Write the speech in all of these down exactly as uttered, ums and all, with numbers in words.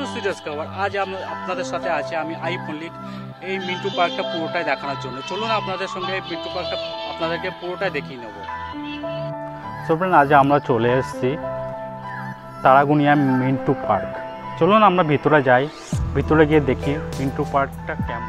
Two serious খবর। আজ আপনাদের সাথে আছি আমি আইব মল্লিক এই মিন্টু পার্কটা পুরোটাই দেখানোর জন্য। চলুন আপনাদের সঙ্গে এই মিন্টু পার্কটা আপনাদেরকে পুরোটাই দেখিয়ে নেব। সো ফ্রেন্ড, আজ আমরা চলে এসেছি তারাগুনিয়া মিন্টু পার্ক। চলুন আমরা ভিতরে যাই, ভিতরে গিয়ে দেখি মিন্টু পার্কটা কেমন।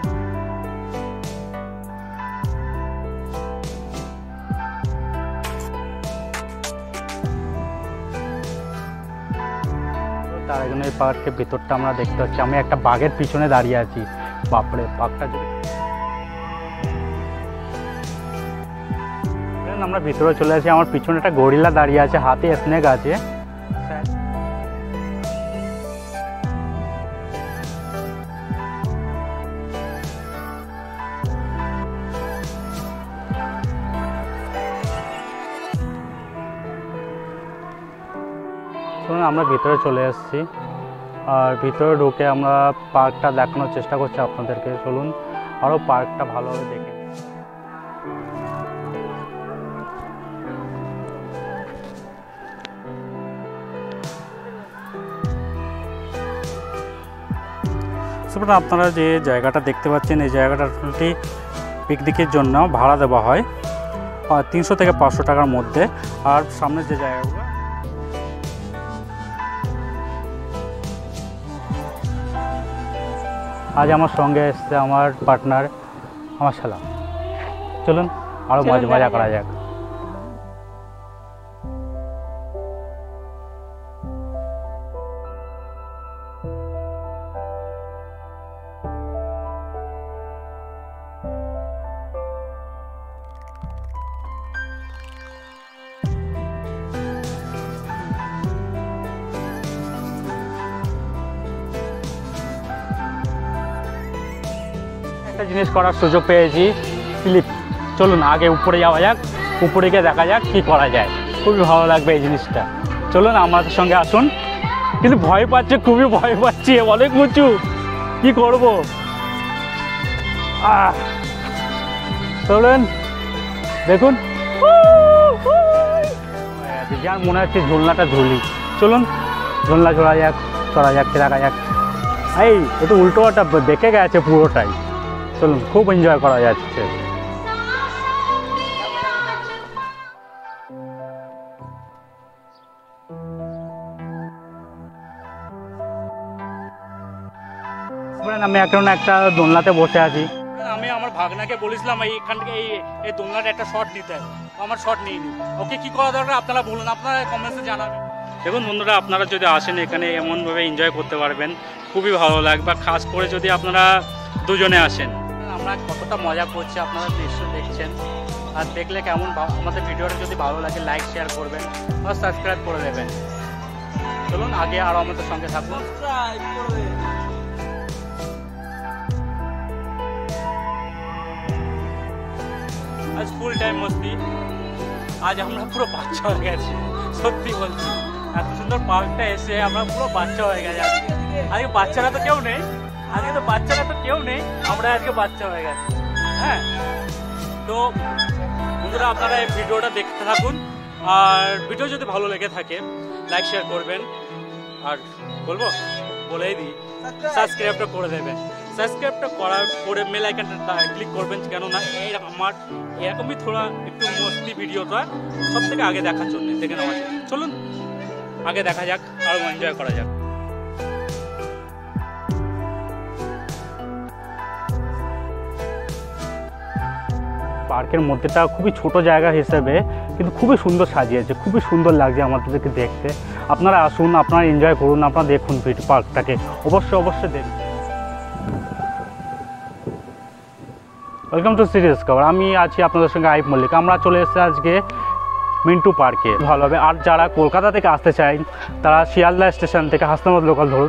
তারাগুনিয়া পার্কের ভিতরটা আমরা দেখতে পাচ্ছি। আমি একটা বাঘের পিছনে দাঁড়িয়ে আছি। বাপরে, পার্কটা যদি আমরা ভিতরে চলে আসি, আমার পিছনে একটা গরিলা দাঁড়িয়ে আছে, হাতে স্নেক আছে। শুনুন, আমরা ভিতরে চলে এসেছি আর ভিতরে ঢুকে আমরা পার্কটা দেখানোর চেষ্টা করছি আপনাদেরকে। চলুন আরও পার্কটা ভালোভাবে দেখে। আপনারা যে জায়গাটা দেখতে পাচ্ছেন, এই জায়গাটা পিকনিকের জন্য ভাড়া দেওয়া হয় তিনশো থেকে পাঁচশো টাকার মধ্যে। আর সামনে যে জায়গাগুলো, আজ আমার সঙ্গে এসছে আমার পার্টনার, আমার শালা। চলুন আরও মজা মজা করা যাক। একটা জিনিস করার সুযোগ পেয়েছি, স্লিপ। চলুন আগে উপরে যাওয়া যাক, উপরে গিয়ে দেখা যাক কি করা যায়। খুবই ভালো লাগবে এই জিনিসটা। চলুন আমাদের সঙ্গে আসুন। কিন্তু ভয় পাচ্ছে, খুবই ভয় পাচ্ছি, অনেক উঁচু, কি করব। আহ চলুন দেখুন, যার মনে হচ্ছে ঝুলনাটা ঝুলি। চলুন ঝুলনা চড়া যাক, চড়া যাচ্ছে, দেখা যাক। এই একটু উল্টোটা দেখে গেছে পুরোটাই। চলুন, খুব এনজয় করা যাচ্ছে। আমি এখন একটা দোলনাতে বসে আছি। আমি আমার ভাগনাকে বলেছিলাম এইখান থেকে এই এই দোলনাটা একটা শট নিতে, আমার শট নিইনি। ওকে কি করা দরকার আপনারা বলুন, আপনারা কমেন্টসে জানাবেন। দেখুন বন্ধুরা, আপনারা যদি আসেন এখানে এমনভাবে এনজয় করতে পারবেন, খুবই ভালো লাগবে। খাস করে যদি আপনারা দুজনে আসেন। আমরা কতটা মজা করছি আপনারা নিশ্চয়ই দেখছেন। আর দেখলে কেমন আমাদের ভিডিওটা যদি ভালো লাগে লাইক শেয়ার করবেন আর সাবস্ক্রাইব করে দেবেন। চলুন আগে আরও আমাদের সঙ্গে থাকুন। আজ ফুল টাইম মস্তি। আজ আমরা পুরো বাচ্চা হয়ে গেছি, সত্যি বলছি। এত সুন্দর পার্কটা এসে আমরা পুরো বাচ্চা হয়ে গেছি। আজকে আজকে বাচ্চারা তো কেউ নেই, আজকে তো বাচ্চারা তো কেউ নেই, আমরা আজকে বাচ্চা হয়ে গেছি। হ্যাঁ, তো বন্ধুরা আপনারা এই ভিডিওটা দেখতে থাকুন। আর ভিডিও যদি ভালো লেগে থাকে লাইক শেয়ার করবেন। আর বলবো বলেই দিই, সাবস্ক্রাইবটা করে দেবেন। সাবস্ক্রাইবটা করার পরে বেল আইকনটা ক্লিক করবেন, কেননা এই আমার এরকমই থোড়া একটু মস্তি ভিডিওটা সব থেকে আগে দেখার জন্য দেখে নেওয়া যায়। চলুন আগে দেখা যাক, আরও এনজয় করা যাক। পার্কের মধ্যেটা খুবই ছোট জায়গা হিসেবে কিন্তু খুবই সুন্দর সাজিয়েছে, খুবই সুন্দর লাগছে আমাদেরকে দেখতে। আপনারা আসুন, আপনারা এনজয় করুন, আপনারা দেখুন পার্কটাকে, অবশ্যই অবশ্যই দেখুন। ওয়েলকাম টু সিরিয়াস খবর। আমি আছি আপনাদের সঙ্গে আইব মল্লিক। আমরা চলে এসেছি আজকে মিন্টু পার্কে। ভালো হবে। আর যারা কলকাতা থেকে আসতে চায় তারা শিয়ালদা স্টেশন থেকে হাসনাবাদ লোকাল ধরুন।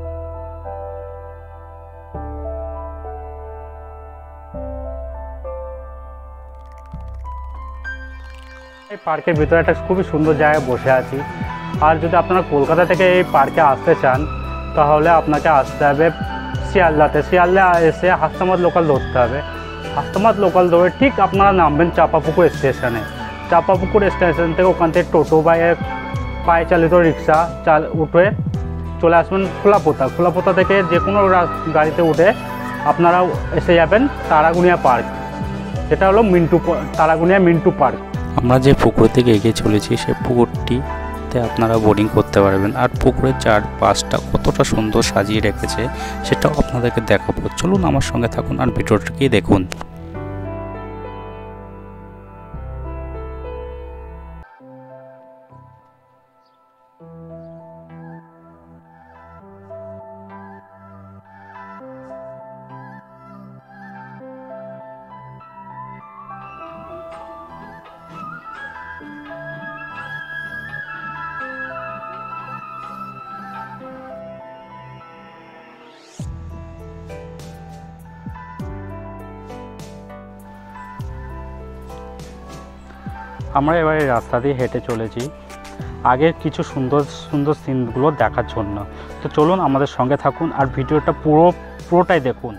এই পার্কের ভিতরে একটা খুবই সুন্দর জায়গায় বসে আছি। আর যদি আপনারা কলকাতা থেকে এই পার্কে আসতে চান তাহলে আপনাকে আসতে হবে শিয়ালদাতে। শিয়ালদা এসে হাসনাবাদ লোকাল ধরতে হবে। হাসনাবাদ লোকাল ধরে ঠিক আপনারা নামবেন চাপাপুকুর স্টেশনে। চাপাপুকুর স্টেশন থেকে ওখান থেকে টোটো বা পায়ে চালিত রিক্সা চাল উঠে চলে আসবেন খোলাপোতা। খোলাপোতা থেকে যে কোনো গাড়িতে উঠে আপনারা এসে যাবেন তারাগুনিয়া পার্ক, যেটা হলো মিন্টু তারাগুনিয়া মিন্টু পার্ক। আমরা যে পুকুর থেকে এগিয়ে চলেছি সেই পুকুরটিতে আপনারা বোটিং করতে পারবেন। আর পুকুরের চারপাশটা কতটা সুন্দর সাজিয়ে রেখেছে সেটাও আপনাদেরকে দেখাবো। চলুন আমার সঙ্গে থাকুন আর ভিডিওটাকে দেখুন। আমরা এবারে রাস্তা দিয়ে হেঁটে চলেছি আগের কিছু সুন্দর সুন্দর সিনগুলো দেখার জন্য। তো চলুন আমাদের সঙ্গে থাকুন আর ভিডিওটা পুরো পুরোটাই দেখুন।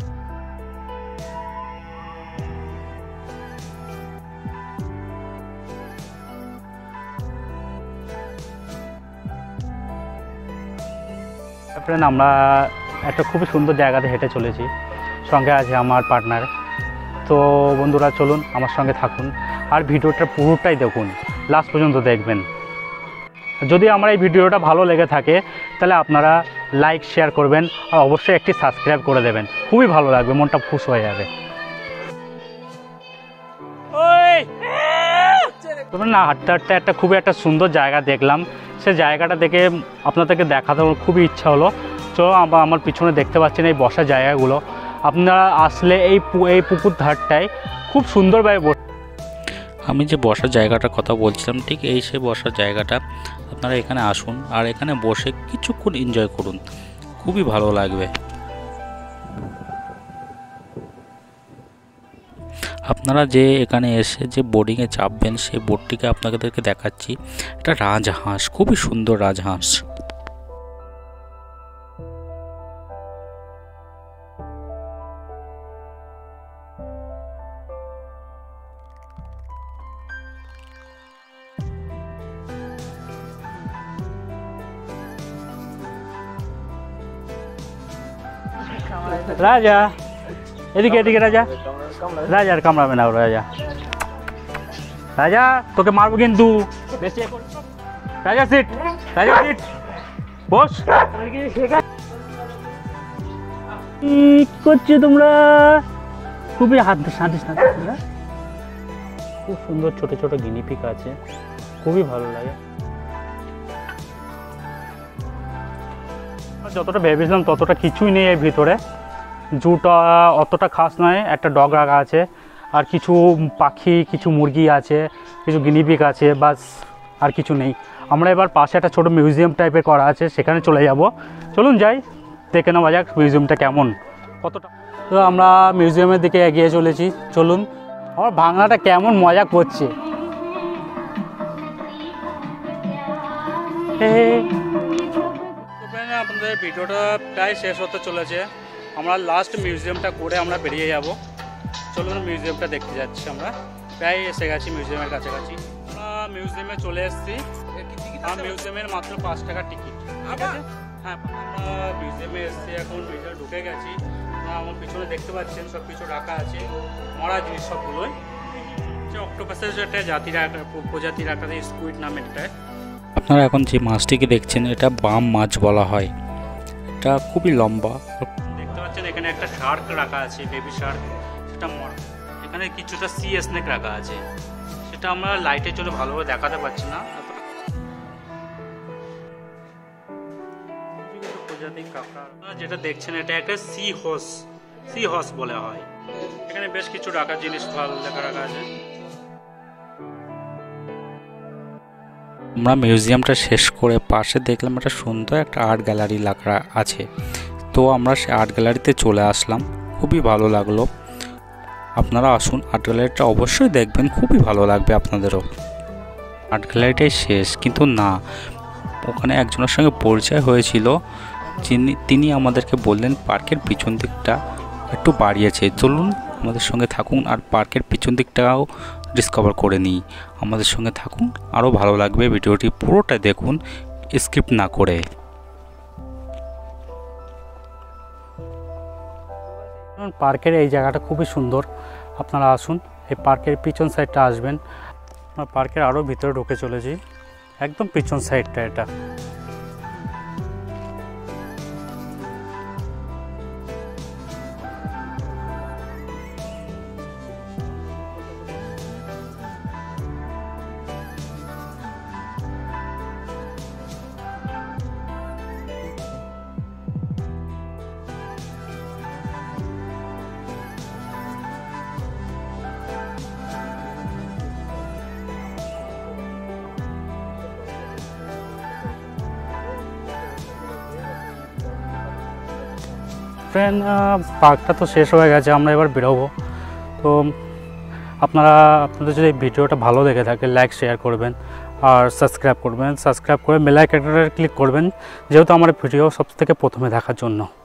ফ্রেন্ড, আমরা একটা খুবই সুন্দর জায়গাতে হেঁটে চলেছি, সঙ্গে আছে আমার পার্টনার। তো বন্ধুরা চলুন আমার সঙ্গে থাকুন আর ভিডিওটা পুরোটাই দেখুন, লাস্ট পর্যন্ত দেখবেন। যদি আমার এই ভিডিওটা ভালো লেগে থাকে তাহলে আপনারা লাইক শেয়ার করবেন আর অবশ্যই একটি সাবস্ক্রাইব করে দেবেন, খুবই ভালো লাগবে, মনটা খুশ হয়ে যাবে। তবে না, হাঁটতে হাঁটতে একটা খুবই একটা সুন্দর জায়গা দেখলাম, সে জায়গাটা দেখে আপনাদেরকে দেখাতে খুবই ইচ্ছা হলো। চলো আমার পিছনে দেখতে পাচ্ছেন এই বসার জায়গাগুলো, আপনারা আসলে এই এই পুকুর ধারটায় খুব সুন্দরভাবে বসে। আমি যে বসার জায়গাটার কথা বলছিলাম ঠিক এই সে বসার জায়গাটা। আপনারা এখানে আসুন আর এখানে বসে কিছুক্ষণ এনজয় করুন, খুবই ভালো লাগবে। আপনারা যে এখানে এসে যে বোটিংয়ে চাপবেন সেই বোটটিকে আপনাদেরকে দেখাচ্ছি। এটা রাজহাঁস, খুবই সুন্দর রাজহাঁস। রাজা এদিকে এদিকে রাজা রাজা আর কামড়াবে না রাজা। রাজা তোকে মারবো কিন্তু। রাজা সিট, রাজা সিট, বস। কি করছো তোমরা? খুবই হাত সাঁতিস না তোমরা। খুব সুন্দর ছোট ছোট গিনিপিগ আছে, খুবই ভালো লাগে। যতটা ভেবেছিলাম ততটা কিছুই নেই এর ভিতরে। জুটা অতটা খাস নয়, একটা ডগ রাখা আছে আর কিছু পাখি, কিছু মুরগি আছে, কিছু গিনিপিগ আছে, বাস আর কিছু নেই। আমরা এবার পাশে একটা ছোটো মিউজিয়াম টাইপের করা আছে, সেখানে চলে যাব। চলুন যাই, দেখে নেওয়া যাক মিউজিয়ামটা কেমন, কতটা। তো আমরা মিউজিয়ামের দিকে এগিয়ে চলেছি, চলুন। আমার বাংলাটা কেমন মজা করছে। আপনাদের ভিডিওটা প্রায় শেষ হতে চলেছে, আমরা লাস্ট মিউজিয়ামটা করে আমরা বেরিয়ে যাব। চলুন মিউজিয়ামটা দেখতে যাচ্ছি, আমরা প্রায় এসে গেছি মিউজিয়ামের কাছাকাছি। আমরা মিউজিয়ামে চলে এসেছি, আর মিউজিয়ামের মাত্র পাঁচ টাকার টিকিট, ঠিক আছে? হ্যাঁ, আমরা মিউজিয়ামে এসেছি, এখন মিউজিয়ামে ঢুকে গেছি। আমার পিছনে দেখতে পাচ্ছেন সব কিছু রাখা আছে, মরা জিনিস সবগুলোই। যে অক্টোপাসের যে একটা জাতি রাখা, প্রজাতি রাখা, স্কুইড নামের একটা। আপনারা এখন যে মাছটিকে দেখছেন এটা বাম মাছ বলা হয়, এটা খুবই লম্বা। দেখতে পাচ্ছেন এখানে একটা শার্ক রাখা আছে, বেবি শার্ক, সেটা মরা। এখানে কিছুটা সি স্নেক রাখা আছে, সেটা আমরা লাইটের জন্য ভালোভাবে দেখাতে পারছি না। প্রজাতির কাঁকড়া যেটা দেখছেন এটা একটা সি হর্স, সি হর্স বলা হয়। এখানে বেশ কিছু রাখার জিনিস ভালো লেখা রাখা আছে। আমরা মিউজিয়ামটা শেষ করে পাশে দেখলাম একটা সুন্দর একটা আর্ট গ্যালারি লাগা আছে, তো আমরা সে আর্ট গ্যালারিতে চলে আসলাম, খুবই ভালো লাগলো। আপনারা আসুন, আর্ট গ্যালারিটা অবশ্যই দেখবেন, খুবই ভালো লাগবে আপনাদেরও। আর্ট গ্যালারিটাই শেষ কিন্তু না, ওখানে একজনের সঙ্গে পরিচয় হয়েছিল, যিনি তিনি আমাদেরকে বললেন পার্কের পিছন দিকটা একটু বাড়িয়েছে। চলুন আমাদের সঙ্গে থাকুন আর পার্কের পিছন দিকটাও ডিসকভার করে নিই। আমাদের সঙ্গে থাকুন, আরও ভালো লাগবে। ভিডিওটি পুরোটা দেখুন, স্কিপ না করে। পার্কের এই জায়গাটা খুবই সুন্দর, আপনারা আসুন এই পার্কের পিছন সাইডটা আসবেন। পার্কের আরও ভিতরে ঢুকে চলেছি, একদম পিছন সাইডটা এটা। ফ্রেন্ড, পার্কটা তো শেষ হয়ে গেছে, আমরা এবার বেরোবো। তো আপনারা আপনাদের যদি ভিডিওটা ভালো লেগে থাকে লাইক শেয়ার করবেন আর সাবস্ক্রাইব করবেন, সাবস্ক্রাইব করে বেল আইকনটা ক্লিক করবেন, যেহেতু আমার ভিডিও সব থেকে প্রথমে দেখার জন্য।